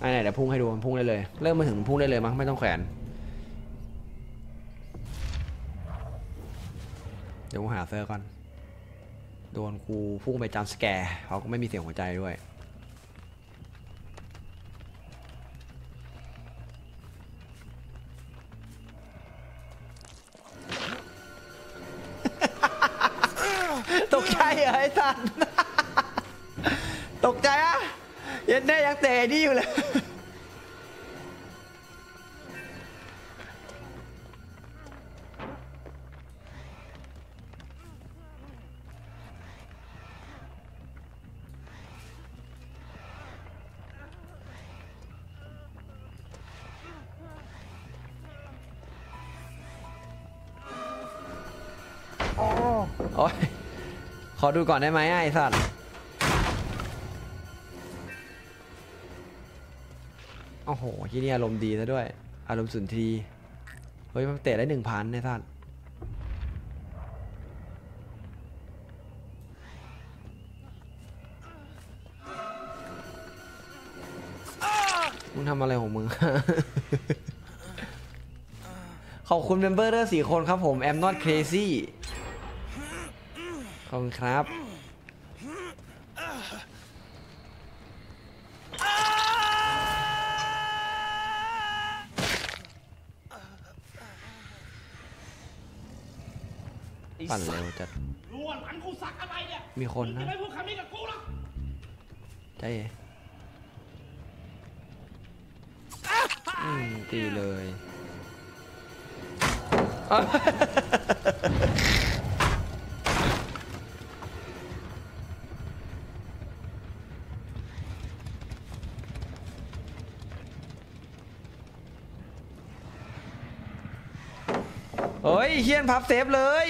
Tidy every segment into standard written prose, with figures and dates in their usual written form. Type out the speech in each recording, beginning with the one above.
ไหนเดี๋ยวพุ่งให้ดูมันพุ่งได้เลยเริ่มมาถึงพุ่งได้เลยมั้งไม่ต้องแขวนเดี๋ยวกูหาเซอร์ก่อนโดนกูพุ่งไปจัมป์สแกร์เขาก็ไม่มีเสียงหัวใจด้วยตกใจเหรอไอ้สัตว์ตกใจอ่ะยันแน่ยังเตะนี่อยู่เลยโอ้ยขอดูก่อนได้ไหมไอ้สัตว์โอ้โหที่นี่อารมณ์ดีซะด้วยอารมณ์สุนทรีเฮ้ยมันเตะได้ 1,000 ไอ้สัตว์มึงทำอะไรของมึง ขอบคุณเมมเบอร์เดอร์4 คนครับผม I'm not crazy ขอบคุณครับปั่นเร็วจัดมีคนนะใจตีเลยเฮ้ยเฮียนพับเซฟเลย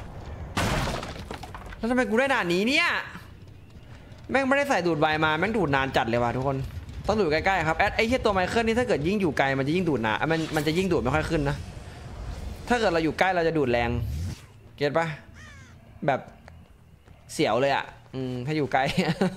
แล้วทำไมกูได้ด่านนี้เนี่ยแม่งไม่ได้ใส่ดูดใบมาแม่งดูดนานจัดเลยว่ะทุกคนต้องดูดใกล้ๆครับไอ้เฮียตัวไมเคิลนี่ถ้าเกิดยิ่งอยู่ไกลมันจะยิ่งดูดนานมันจะยิ่งดูดไม่ค่อยขึ้นนะถ้าเกิดเราอยู่ใกล้เราจะดูดแรงเก็ตปะแบบเสียวเลยอ่ะถ้าอยู่ไกล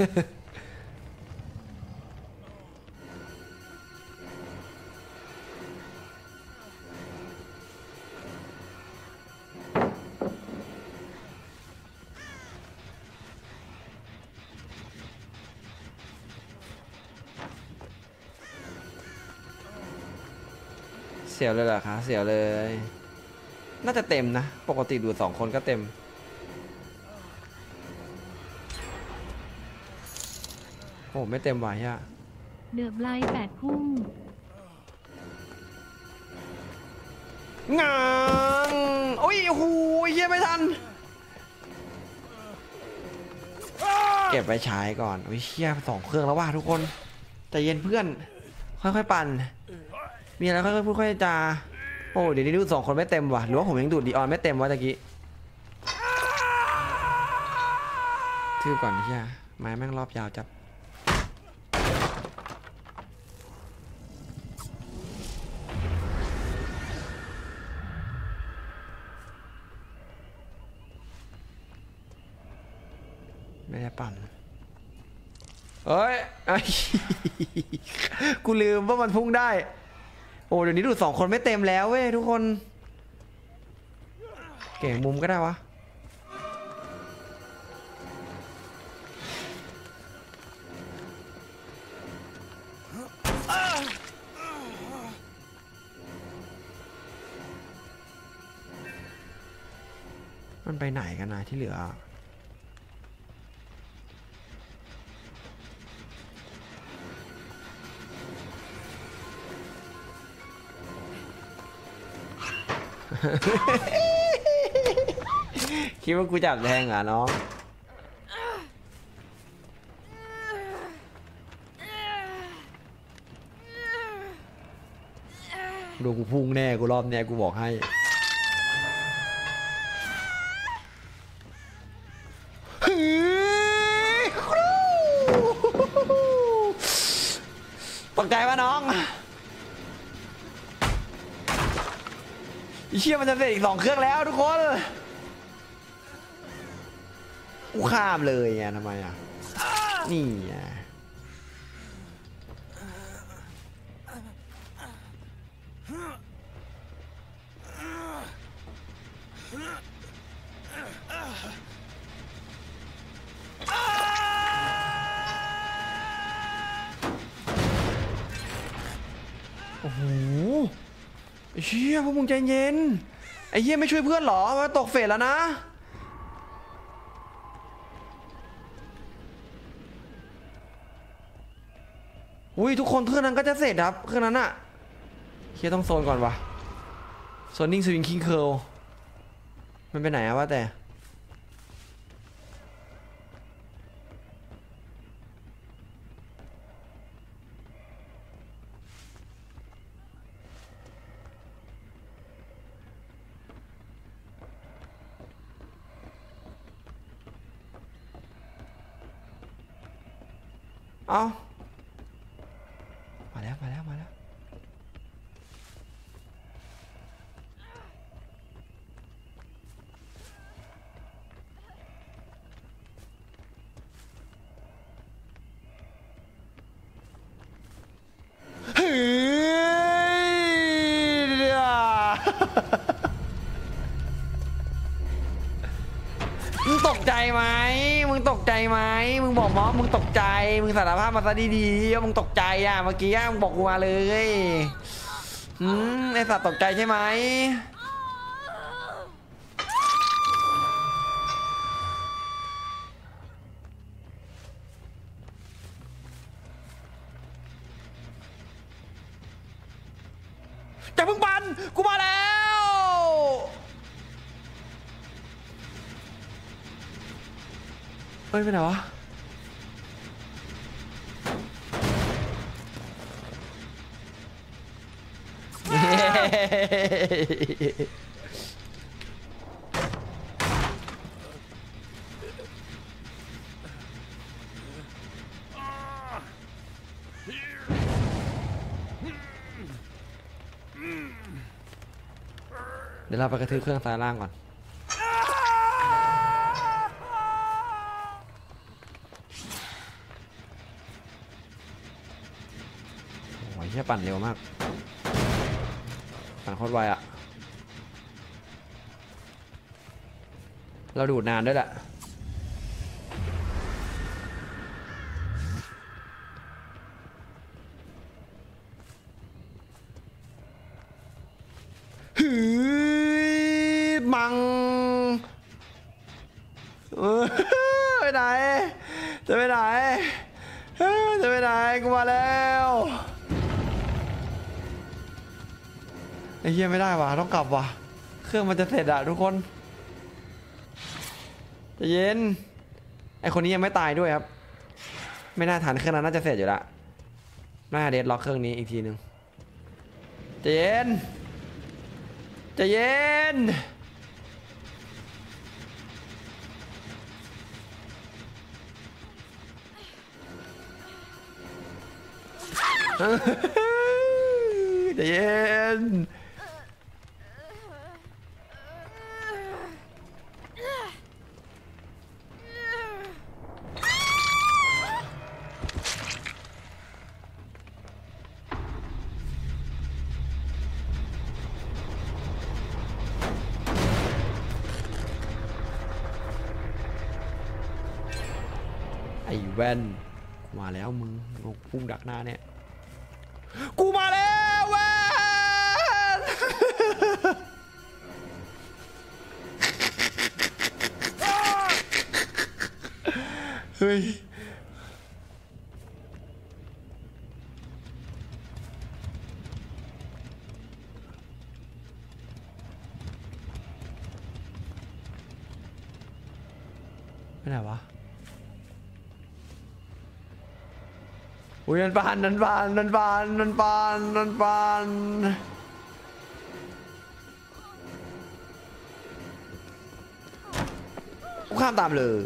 เสียวเลยเหรอคะเสียวเลยน่าจะเต็มนะปกติดู2 คนก็เต็มโอ้ไม่เต็มว่ะย่าเดือบไล่8 พุ่งงางโอ้ยโอ้โหเฮียไม่ทันเก็บไว้ใช้ก่อนโอ้ยเฮีย2 เครื่องแล้วว่ะทุกคนใจเย็นเพื่อนค่อยๆปั่นมีอะไรค่อยๆพูดค่อยๆจาโอ้เดี๋ยวนี้ดู2 คนไม่เต็มว่ะหรือว่าผมยังดูดดีออนไม่เต็มวะตะกี้ทื่อก่อนเฮียไม้แม่งรอบยาวจับไม่ได้ปั่นเอ้ยกูลืมว่ามันพุ่งได้โอ้เดี๋ยวนี้ดู2 คนไม่เต็มแล้วเว้ยทุกคนเก่งมุมก็ได้วะมันไปไหนกันนะที่เหลือคิดว่ากูจับแทงเหรอน้องดูกูพุ่งแน่กูรอบแน่กูบอกให้ตกใจปะน้องเชี่ยมันจะเสร็จอีก2 เครื่องแล้วทุกคนกูข้ามเลยไงทำไมอ่ะนี่โอ้โหไอ้เชี่ยพวกมึงใจเย็นไอ้เหี้ยไม่ช่วยเพื่อนหรอมาตกเฟสแล้วนะอุ้ยทุกคนเครื่องนั้นก็จะเสร็จครับเครื่องนั้นอะเฮียต้องโซนก่อนวะโซนนิ่งสวิงคิงเคิลมันไปไหนอะว่าแต่เอามาแล้วมาแล้วมาแล้วเฮ้ยมึงตกใจไหมมึงตกใจไหมมึงบอกมอสมึงตกใจมึงสารภาพมาซะดีๆว่ามึงตกใจอ่ะเมื่อกี้มึงบอกกูมาเลยไอสัตว์ตกใจใช่ไหมจะเพิ่งปันกูมาแล้วเฮ้ยไปไหนวะเดี๋ยวเราไปกระทืบเครื่องซ้ายล่างก่อนโอ้ยแค่ปั่นเร็วมากปั่นโคตรไวอะเราดูดนานด้วยแหละหือมังไปไหนจะไปไหนจะไปไหนกูมาแล้วไอ้เหี้ยไม่ได้ว่ะต้องกลับว่ะเครื่องมันจะเสร็จอะทุกคนใจเย็นไอคนนี้ยังไม่ตายด้วยครับไม่น่าทันเครื่องนั้นน่าจะเสร็จอยู่ละน่าเดดล็อกเครื่องนี้อีกทีนึงใจเย็นใจเย็นใจเย็นไอ้แว่นมาแล้วมึงพุ่งดักหน้าเนี่ยกูมาแล้วแว่นเฮ้ยไม่ไหนวะอุ้ยนันปานนันปานนันปานนันปานนันปานกูข้ามตามเลย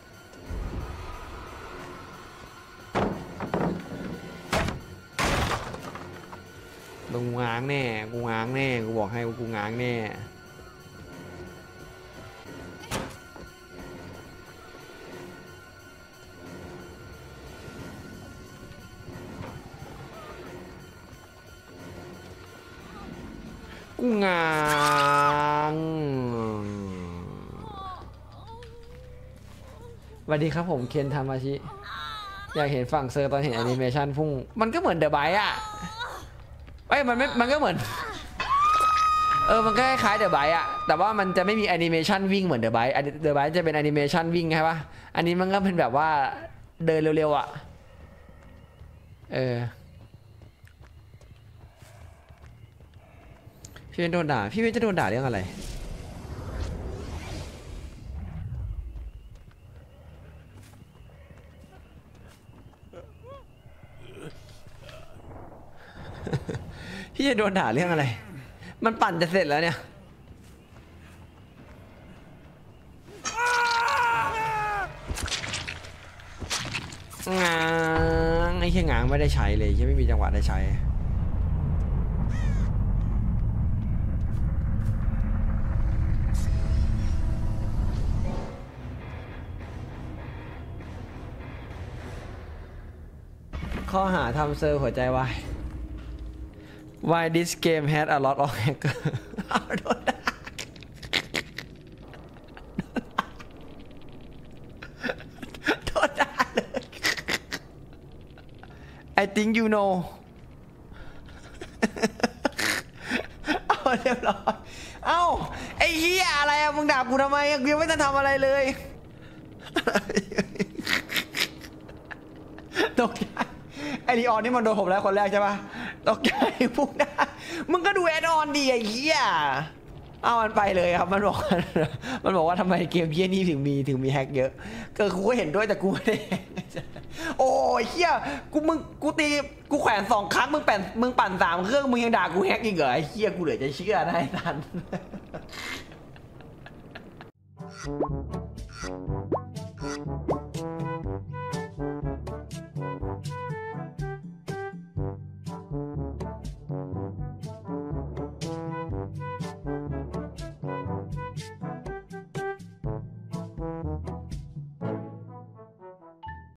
กูง้างแน่กูง้างแน่กูบอกให้กูง้างแน่กูง้างสวัสดีครับผมเคนทามาชิอยากเห็นฝั่งเซอร์ตอนเห็นแอนิเมชันพุ่งมันก็เหมือนเดอะไบต์อ่ะเอ้ยมันก็เหมือนมันก็คล้ายเดอะไบต์อ่ะแต่ว่ามันจะไม่มีแอนิเมชันวิ่งเหมือนเดอะไบต์เดอะไบต์จะเป็นแอนิเมชันวิ่งใช่ปะอันนี้มันก็เป็นแบบว่าเดินเร็วๆอ่ะพี่เป็นโดนด่าพี่เป็นจะโดนด่าเรื่องอะไรพี่จะโดนด่าเรื่องอะไรมันปั่นจะเสร็จแล้วเนี่ยง้างไอ้แค่ง้างไม่ได้ใช้เลยยังไม่มีจังหวะได้ใช้ข้อหาทำเซอร์หัวใจวาย Why this game had a lot of hacker โดนด่าโดนด่าเลย I think you know เอาเรียบร้อยเอ้าไอ้เหี้ยอะไรอะมึงด่ากูทำไมกูยังไม่ทันทำอะไรเลยตกใจไอรีออนนี่มันโดนผมแล้วคนแรกใช่ปะตกใจพูดได้มึงก็ดูแอดออนดีไอ้เหี้ยเอามันไปเลยครับมันบอกว่าทำไมเกมเหี้ยนี่ถึงมีแฮกเยอะกูก็เห็นด้วยแต่กูไม่ได้โอ้ยเหี้ยกูตีกูแขวน2 ครั้งมึงปั่น3 เครื่องมึงยังด่ากูแฮกอีกเหรอไอ้เหี้ยกูเหลือจะเชื่อได้ทัน